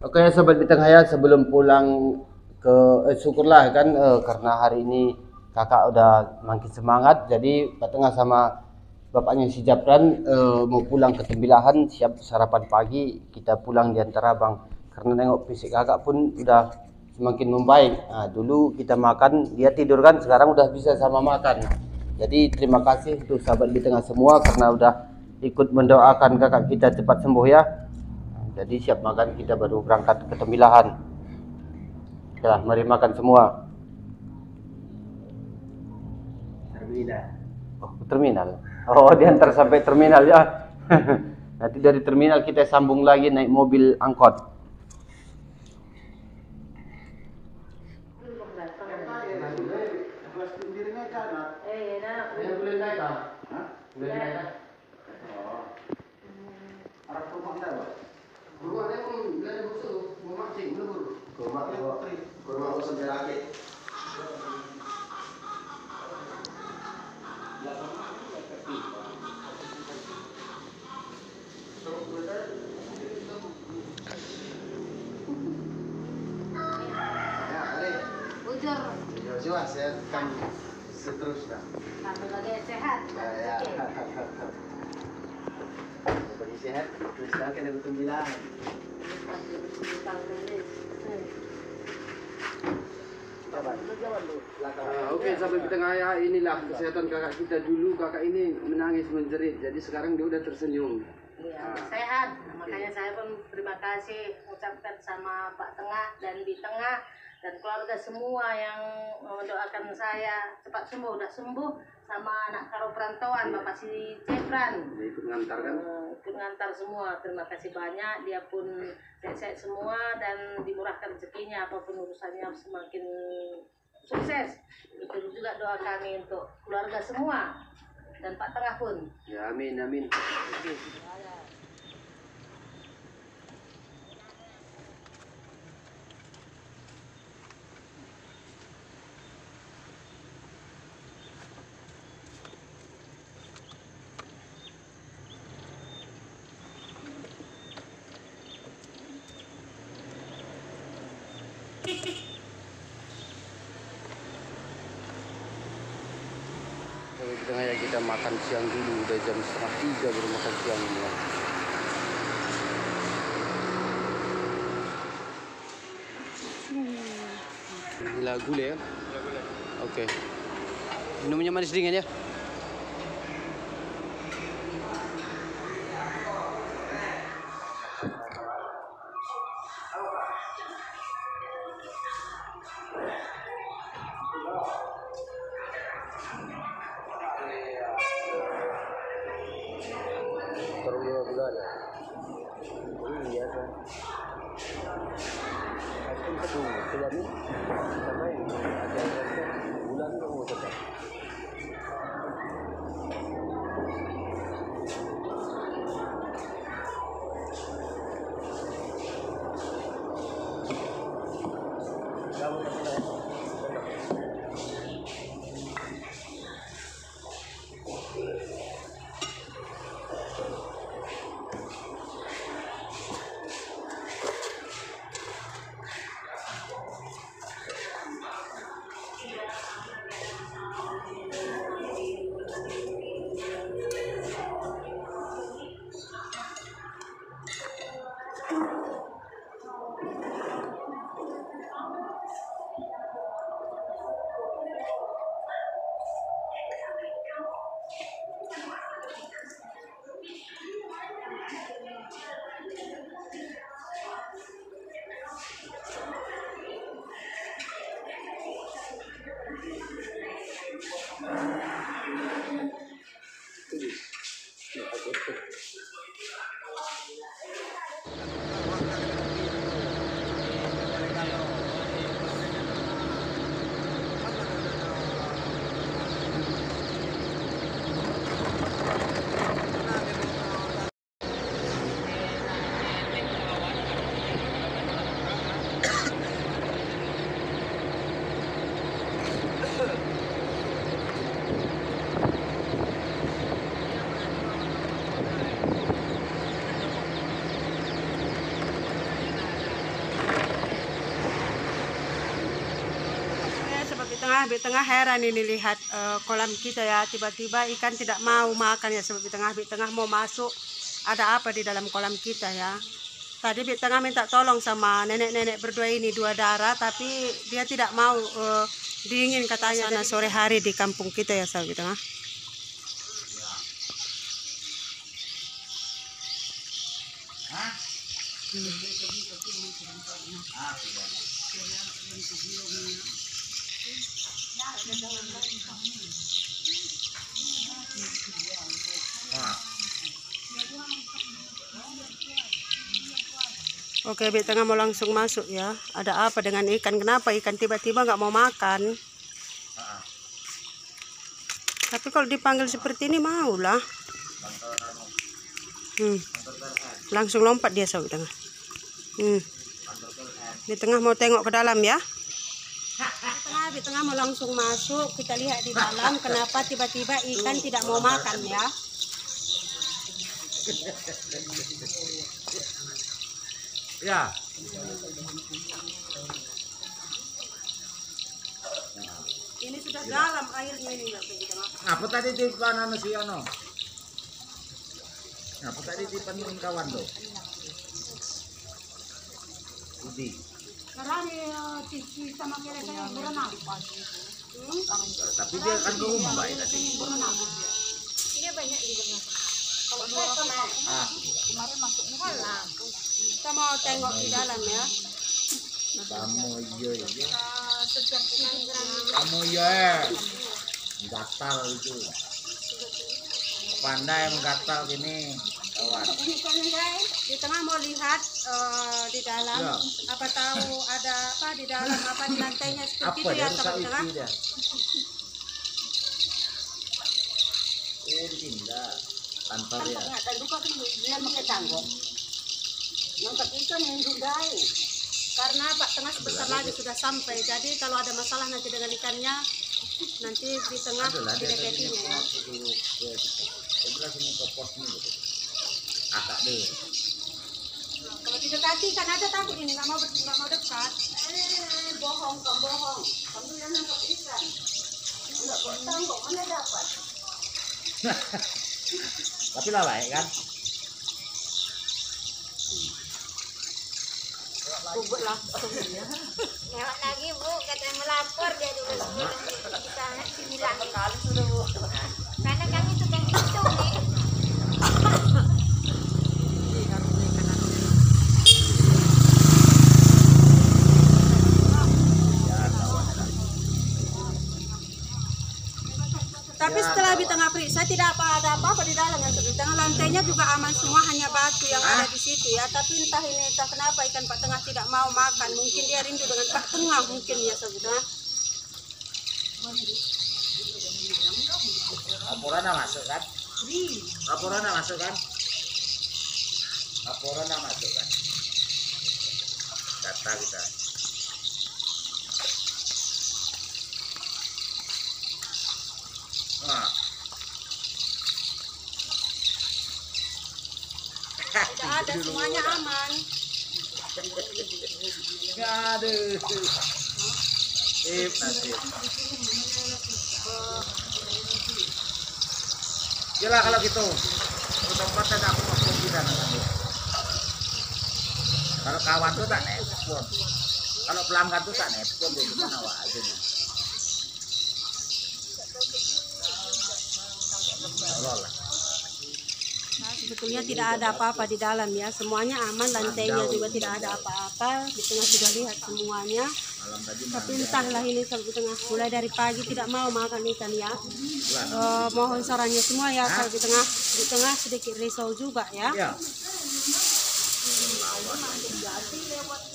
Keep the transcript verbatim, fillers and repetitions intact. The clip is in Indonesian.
Oke, sobat Bintang Haya, sebelum pulang ke eh, syukurlah kan eh, karena hari ini kakak udah makin semangat, jadi Pak Tengah sama bapaknya si Japran eh, mau pulang ke Tembilahan, siap sarapan pagi, kita pulang di antara bang, karena nengok fisik kakak pun udah semakin membaik. Nah, dulu kita makan dia tidur kan, sekarang udah bisa sama makan. Jadi terima kasih untuk sahabat Bintang semua karena udah ikut mendoakan kakak kita cepat sembuh ya. Jadi siap makan, kita baru berangkat ke Tembilahan. Ya, mari makan semua. Terminal. Oh, ke terminal. Oh, diantar sampai terminal ya. Nanti dari terminal kita sambung lagi naik mobil angkot. Coba saya kan seterusnya. Kamu lagi sehat? Ya, ya. Bagi sehat, terus kan ada Tembilahan. Uh, Oke, okay, sampai di tengah ya, inilah kesehatan kakak kita dulu. Kakak ini menangis menjerit, jadi sekarang dia udah tersenyum. Iya, sehat. Nah, makanya saya pun terima kasih ucapkan sama Pak Tengah dan di Tengah dan keluarga semua yang mendoakan saya cepat sembuh, udah sembuh, sama anak karo perantauan Bapak si Cepran. Dia ikut ngantar kan? Uh, ikut ngantar semua. Terima kasih banyak. Dia pun sehat-sehat semua dan dimurahkan rezekinya, apapun urusannya semakin sukses. Itu juga doa kami untuk keluarga semua dan Pak Tengah pun. Ya, amin, amin. Kalau kita kayak kita makan siang dulu, udah jam setengah tiga baru makan siang ini. Ya. Ini lagu ya? Oke. Okay. Minumnya manis dingin ya? tengah di tengah heran ini lihat uh, kolam kita ya, tiba-tiba ikan tidak mau makan ya, sebab di tengah di tengah mau masuk, ada apa di dalam kolam kita ya. Tadi di tengah minta tolong sama nenek-nenek berdua ini, dua darah, tapi dia tidak mau, uh, dingin katanya. Sana sore hari di kampung kita ya, sahabat di tengah. Hmm. Oke, Bik Tengah mau langsung masuk ya. Ada apa dengan ikan? Kenapa ikan tiba-tiba nggak mau makan? Tapi kalau dipanggil seperti ini maulah. Hmm. Langsung lompat dia, Bik Tengah. Hmm. Bik Tengah mau tengok ke dalam ya. Bik Tengah, Bik Tengah mau langsung masuk. Kita lihat di dalam kenapa tiba-tiba ikan tidak mau makan ya. Ya. Ini sudah dalam airnya ini enggak Bik Tengah. Apa tadi tipan anu si ano? Apa tadi tipan kawan tuh? Udi. Karena cici sama kira saya berenang. Hmm? Tapi dia kan ke rumah ya tadi. Iya banyak di dalam. Kalau Ah, kemarin masuknya kolam. Kita mau tengok di dalam ya. kamu iya ya. Setiap pengangguran Kamu ya. Gatal itu. Pandai menggatal gini, kawan. Ini kan guys, di tengah mau lihat uh, di dalam, Ya. apa tahu ada apa di dalam, apa di lantainya seperti Apa itu ya, dia sahabat rusak tengah. isi dia? Oh, ditindak. Tanpa dia. dan lupa kan dia pakai tanggung. Nangkap ikan yang dudai. Karena Pak Tengah sebentar lagi sudah sampai, jadi kalau ada masalah nanti dengan ikannya, nanti di tengah Adalah dia tadi direpetinya ya. waktu dulu dia gitu. Sebelah sini ke pos ini gitu. Akak deh. Nah, kalau didekati kan ada takut ini, nggak mau nggak mau dekat. Eh, bohong, kau bohong. Kamu yang nangkap ikan. Enggak kok tanggung, mana dapat? Tapi lah baik kan? Bubuk lah. Lewat lagi bu, katanya melapor dia dulu kita sembilan Kali sudah bu. karena kami tukang hitung nih. Tapi setelah di tengah periksa tidak apa ada apa-apa di dalam ya. Di tengah lantainya juga aman semua, hanya batu yang ada di situ ya. Tapi entah ini entah kenapa ikan Pak Tengah tidak mau makan. Mungkin dia rindu dengan Pak Tengah mungkin ya saudara. Laporan dah masuk kan? Laporan dah masuk kan? Laporan dah masuk kan? Data kita. Nah. Tidak ada, semuanya aman. Aduh. Sip, nasib. Yalah kalau gitu. Untuk tempatnya aku mau kita nanti. Kalau kawan tuh tak nepon. Kalau pelanggan tuh tak nepon, jadi mana wah aja nih. Allah lah. Sebetulnya tidak ada apa-apa di dalam ya. Semuanya aman, lantainya juga tidak ada apa-apa. Di tengah sudah lihat semuanya. Malam tadi Tapi entahlah ini kalau di tengah mulai dari pagi tidak mau makan ikan ya. Eh, mohon sarannya semua ya kalau di tengah di tengah sedikit risau juga ya. ya.